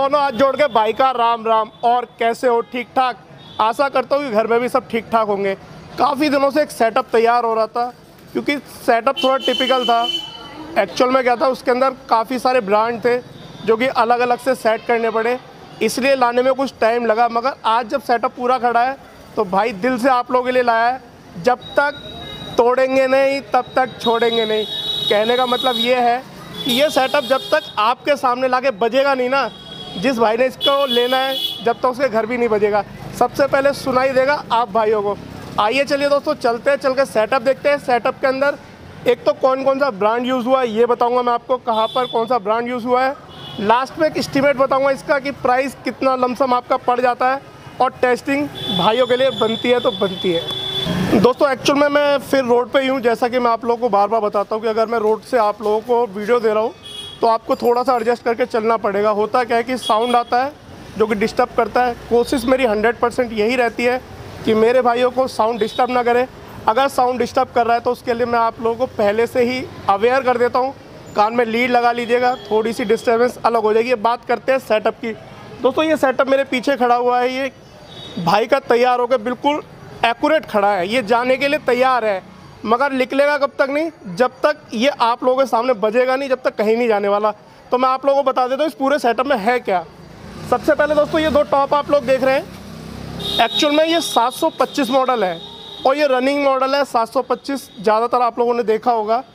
दोनों हाथ जोड़ के भाई का राम राम। और कैसे हो? ठीक ठाक? आशा करता हूँ कि घर में भी सब ठीक ठाक होंगे। काफ़ी दिनों से एक सेटअप तैयार हो रहा था, क्योंकि सेटअप थोड़ा टिपिकल था। एक्चुअल में क्या था, उसके अंदर काफ़ी सारे ब्रांड थे जो कि अलग अलग से सेट करने पड़े, इसलिए लाने में कुछ टाइम लगा। मगर आज जब सेटअप पूरा खड़ा है तो भाई दिल से आप लोगों के लिए लाया है। जब तक तोड़ेंगे नहीं तब तक छोड़ेंगे नहीं। कहने का मतलब ये है कि ये सेटअप जब तक आपके सामने लाके बजेगा नहीं ना, जिस भाई ने इसको लेना है, जब तक उसके घर भी नहीं बजेगा। सबसे पहले सुनाई देगा आप भाइयों को। आइए चलिए दोस्तों, चलते हैं, चल के सेटअप देखते हैं। सेटअप के अंदर एक तो कौन कौन सा ब्रांड यूज़ हुआ है ये बताऊंगा मैं आपको, कहाँ पर कौन सा ब्रांड यूज़ हुआ है। लास्ट में एक एस्टीमेट बताऊंगा इसका कि प्राइस कितना लमसम आपका पड़ जाता है। और टेस्टिंग भाइयों के लिए बनती है तो बनती है। दोस्तों एक्चुअल में मैं फिर रोड पे ही हूँ, जैसा कि मैं आप लोगों को बार बार बताता हूँ कि अगर मैं रोड से आप लोगों को वीडियो दे रहा हूँ तो आपको थोड़ा सा एडजस्ट करके चलना पड़ेगा। होता क्या है कि साउंड आता है जो कि डिस्टर्ब करता है। कोशिश मेरी 100% यही रहती है कि मेरे भाइयों को साउंड डिस्टर्ब ना करे। अगर साउंड डिस्टर्ब कर रहा है तो उसके लिए मैं आप लोगों को पहले से ही अवेयर कर देता हूँ। कान में लीड लगा लीजिएगा, थोड़ी सी डिस्टर्बेंस अलग हो जाएगी। बात करते हैं सेटअप की। दोस्तों ये सेटअप मेरे पीछे खड़ा हुआ है, ये भाई का तैयार होकर बिल्कुल एक्यूरेट खड़ा है। ये जाने के लिए तैयार है, मगर निकलेगा कब तक नहीं, जब तक ये आप लोगों के सामने बजेगा नहीं, जब तक कहीं नहीं जाने वाला। तो मैं आप लोगों को बता देता हूँ इस पूरे सेटअप में है क्या। सबसे पहले दोस्तों ये दो टॉप आप लोग देख रहे हैं, एक्चुअल में ये 725 मॉडल है और ये रनिंग मॉडल है। 725 ज़्यादातर आप लोगों ने देखा होगा,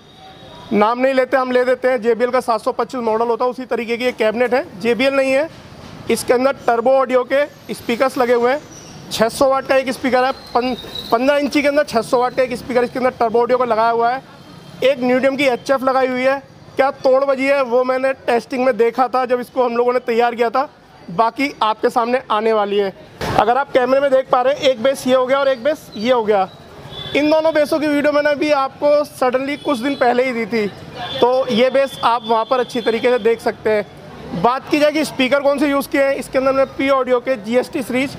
नाम नहीं लेते हम ले देते हैं। JBL का 725 मॉडल होता है, उसी तरीके की ये कैबिनेट है। JBL नहीं है, इसके अंदर टर्बो ऑडियो के स्पीकर्स लगे हुए हैं। 600 वाट का एक स्पीकर है, 15 इंची के अंदर 600 वाट का एक स्पीकर इसके अंदर टर्बो ऑडियो का लगाया हुआ है। एक मीडियम की HF लगाई हुई है। क्या तोड़ बजी है वो मैंने टेस्टिंग में देखा था जब इसको हम लोगों ने तैयार किया था, बाकी आपके सामने आने वाली है। अगर आप कैमरे में देख पा रहे हैं, एक बेस ये हो गया और एक बेस ये हो गया। इन दोनों बेसों की वीडियो मैंने भी आपको सडनली कुछ दिन पहले ही दी थी, तो ये बेस आप वहाँ पर अच्छी तरीके से देख सकते हैं। बात की जाए कि स्पीकर कौन से यूज़ किए हैं, इसके अंदर मैंने P ऑडियो के GST सीरीज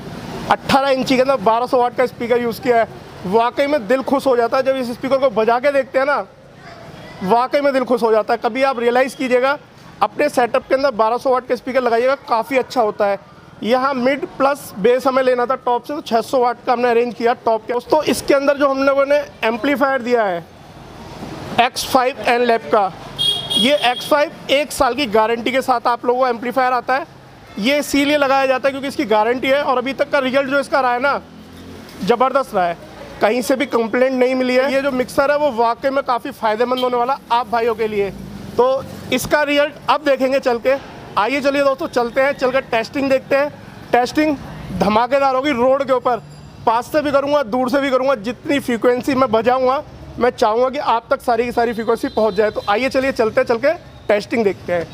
18 इंची के अंदर 1200 वाट का स्पीकर यूज़ किया है। वाकई में दिल खुश हो जाता है जब इस स्पीकर को बजा के देखते हैं ना, वाकई में दिल खुश हो जाता है। कभी आप रियलाइज़ कीजिएगा, अपने सेटअप के अंदर 1200 वाट का स्पीकर लगाइएगा, काफ़ी अच्छा होता है। यहाँ मिड प्लस बेस हमें लेना था टॉप से, तो 600 वाट का हमने अरेंज किया टॉप के। दोस्तों इसके अंदर जो हम लोगों ने एम्पलीफायर दिया है X5 N लैब का, ये X5 1 साल की गारंटी के साथ आप लोगों को एम्पलीफायर आता है। ये इसीलिए लगाया जाता है क्योंकि इसकी गारंटी है और अभी तक का रिजल्ट जो इसका रहा है ना, ज़बरदस्त रहा है, कहीं से भी कंप्लेंट नहीं मिली है। ये जो मिक्सर है वो वाकई में काफ़ी फ़ायदेमंद होने वाला आप भाइयों के लिए, तो इसका रिजल्ट अब देखेंगे चल के। आइए चलिए दोस्तों चलते हैं, चल कर टेस्टिंग देखते हैं। टेस्टिंग धमाकेदार होगी रोड के ऊपर, पास से भी करूँगा दूर से भी करूँगा। जितनी फ्रीक्वेंसी मैं बजाऊँगा, मैं चाहूँगा कि आप तक सारी की सारी फ्रीक्वेंसी पहुँच जाए। तो आइए चलिए चलते चल के टेस्टिंग देखते हैं।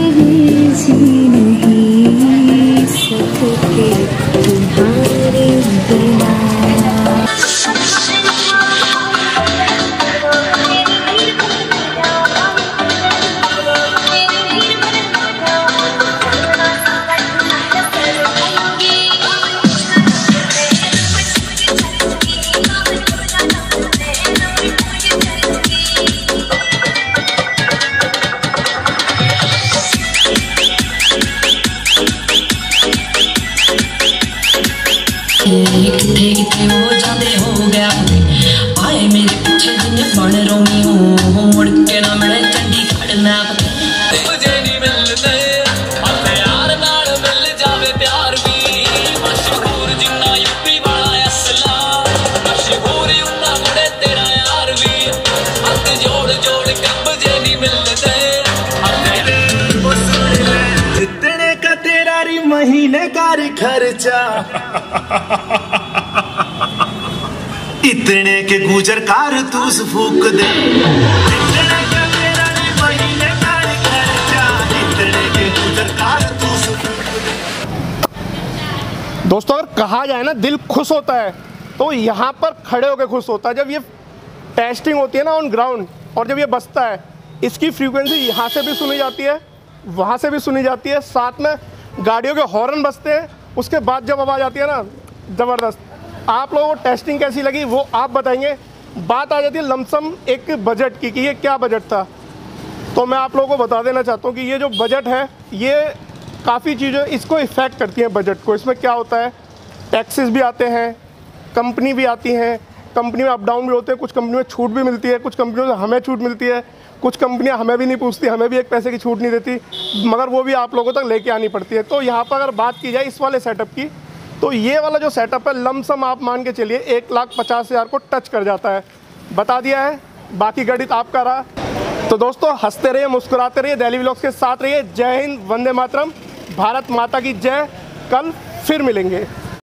किथे हो जाते हो गया आए मेरे पीछे जिन्हें बन रोमी हो मुड़ के ना मिले चंडीगढ़ मैप मुझे नहीं मिलते अपने यार नाल मिल जावे प्यार भी मशहूर जिन्ना यूपी वाला असला मशहूर उन्ना मुड़े तेरा यार भी हाथ जोड़ जोड़ के मुझे नहीं मिलते अपने वो सुन ले जितने का तेरा री महीने का री खर्चा इतने के गुजर कारतूस फूक दे। इतने के मेरा महीने का खर्चा, इतने के गुजर कारतूस फूक दे। दोस्तों अगर कहा जाए ना दिल खुश होता है तो यहाँ पर खड़े होकर खुश होता है। जब ये टेस्टिंग होती है ना ऑन ग्राउंड और जब ये बजता है, इसकी फ्रीक्वेंसी यहाँ से भी सुनी जाती है, वहाँ से भी सुनी जाती है, साथ में गाड़ियों के हॉर्न बजते हैं। उसके बाद जब आवाज़ आती है ना, ज़बरदस्त। आप लोगों को टेस्टिंग कैसी लगी वो आप बताएंगे। बात आ जाती है लमसम एक बजट की कि ये क्या बजट था, तो मैं आप लोगों को बता देना चाहता हूँ कि ये जो बजट है ये काफ़ी चीज़ें इसको इफ़ेक्ट करती हैं बजट को। इसमें क्या होता है, टैक्सेस भी आते हैं, कंपनी भी आती हैं, कंपनी में अप डाउन भी होते हैं, कुछ कंपनी में छूट भी मिलती है, कुछ कंपनियों से हमें छूट मिलती है, कुछ कंपनियां हमें भी नहीं पूछती, हमें भी एक पैसे की छूट नहीं देती, मगर वो भी आप लोगों तक लेके आनी पड़ती है। तो यहाँ पर अगर बात की जाए इस वाले सेटअप की, तो ये वाला जो सेटअप है लमसम आप मान के चलिए 1,50,000 को टच कर जाता है। बता दिया है, बाकी गणित आपका रहा। तो दोस्तों हंसते रहिए, मुस्कुराते रहिए, डेली व्लॉग्स के साथ रहिए। जय हिंद, वंदे मातरम, भारत माता की जय। कल फिर मिलेंगे।